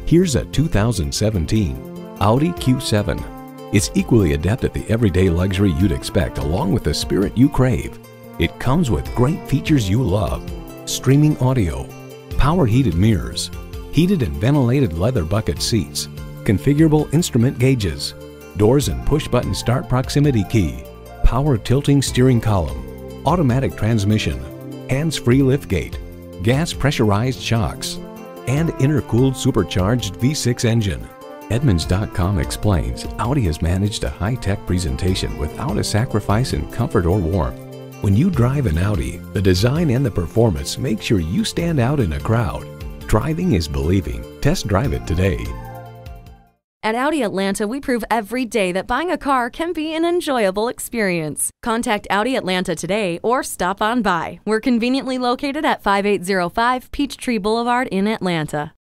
Here's a 2017 Audi Q7. It's equally adept at the everyday luxury you'd expect, along with the spirit you crave. It comes with great features you love: streaming audio, power heated mirrors, heated and ventilated leather bucket seats, configurable instrument gauges, doors and push-button start proximity key, power tilting steering column, automatic transmission, hands-free liftgate, gas pressurized shocks, and intercooled supercharged V6 engine. Edmunds.com explains Audi has managed a high-tech presentation without a sacrifice in comfort or warmth. When you drive an Audi, the design and the performance make sure you stand out in a crowd. Driving is believing. Test drive it today. At Audi Atlanta, we prove every day that buying a car can be an enjoyable experience. Contact Audi Atlanta today or stop on by. We're conveniently located at 5805 Peachtree Boulevard in Atlanta.